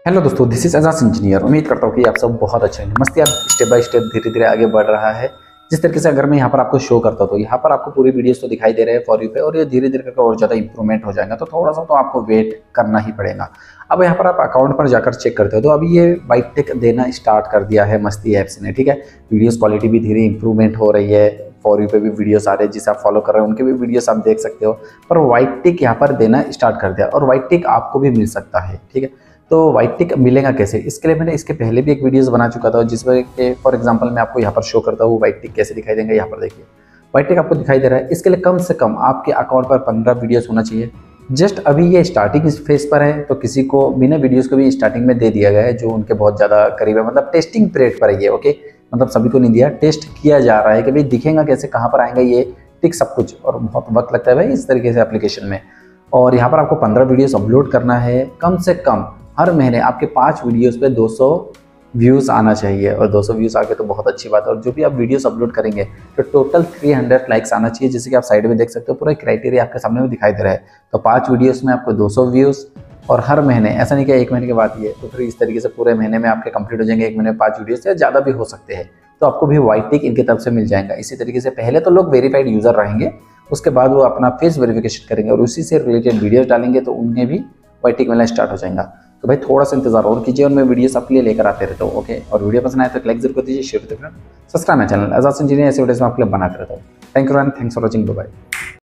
Hello दोस्तों, this is Ejaz engineer. उम्मीद करता हूँ कि आप सब बहुत अच्छे हैं। मस्त यार, स्टेप बाय स्टेप धीरे धीरे आगे बढ़ रहा है। जिस तरीके से अगर मैं यहाँ पर आपको शो करता हूँ तो यहाँ पर आपको पूरी वीडियोस तो दिखाई दे रहे हैं फॉर यू पे, और ये धीरे धीरे करके और ज़्यादा इंप्रूवमेंट हो जाएगा। तो थोड़ा सा तो आपको वेट करना ही पड़ेगा। अब यहाँ पर आप अकाउंट पर जाकर चेक करते हो तो अभी ये वाइट टिक देना स्टार्ट कर दिया है मस्ती ऐप्स ने। ठीक है, वीडियोस क्वालिटी भी धीरे इंप्रूवमेंट हो रही है। फॉर यू पे भी वीडियोस आ रहे हैं, जिसे आप फॉलो कर रहे हो उनके भी वीडियोस आप देख सकते हो। पर वाइट टिक यहाँ पर देना स्टार्ट कर दिया, और वाइट टिक आपको भी मिल सकता है। ठीक है, तो वाइट टिक मिलेगा कैसे, इसके लिए मैंने इसके पहले भी एक वीडियोस बना चुका था, जिसमें कि फॉर एग्जांपल मैं आपको यहाँ पर शो करता हूँ वाइट टिक कैसे दिखाई देंगे। यहाँ पर देखिए वाइट टिक आपको दिखाई दे रहा है। इसके लिए कम से कम आपके अकाउंट पर 15 वीडियोस होना चाहिए। जस्ट अभी ये स्टार्टिंग फेज पर है, तो किसी को बिना वीडियोस को भी स्टार्टिंग में दे दिया गया है जो उनके बहुत ज़्यादा करीब है। मतलब टेस्टिंग पीरियड पर है ये। ओके, मतलब सभी को नहीं दिया, टेस्ट किया जा रहा है कि भाई दिखेगा कैसे, कहाँ पर आएगा ये टिक सब कुछ। और बहुत वक्त लगता है भाई इस तरीके से एप्लीकेशन में। और यहाँ पर आपको 15 वीडियोस अपलोड करना है। कम से कम हर महीने आपके 5 वीडियोस पे 200 व्यूज़ आना चाहिए, और 200 व्यूज़ आ गए तो बहुत अच्छी बात है। और जो भी आप वीडियोस अपलोड करेंगे तो टोटल 300 लाइक्स आना चाहिए, जैसे कि आप साइड में देख सकते हो। पूरा क्राइटेरिया आपके सामने में दिखाई दे रहा है। तो 5 वीडियोस में आपको 200 व्यूज़, और हर महीने, ऐसा नहीं कि 1 महीने के बाद ही है, तो फिर इस तरीके से पूरे महीने में आपके कंप्लीट हो जाएंगे। 1 महीने में 5 वीडियोस या ज़्यादा भी हो सकते हैं, तो आपको भी वाइट टिक इनकी तरफ से मिल जाएगा। इसी तरीके से पहले तो लोग वेरीफाइड यूज़र रहेंगे, उसके बाद वो अपना फेस वेरिफिकेशन करेंगे और उसी से रिलेटेड वीडियोस डालेंगे, तो उन्हें भी वाइट टिक मिलना स्टार्ट हो जाएगा। तो भाई थोड़ा सा इंतजार और कीजिए, और मैं वीडियोस आपके लिए लेकर आते रहता हूँ। ओके, और वीडियो पसंद आए तो लाइक जरूर कर दीजिए, शेयर करते रहें, subscribe my channel Ejaz engineer. ऐसे वीडियोस मैं आपके लिए बनाते रहता हूँ। Thank you and thanks for watching. Bye.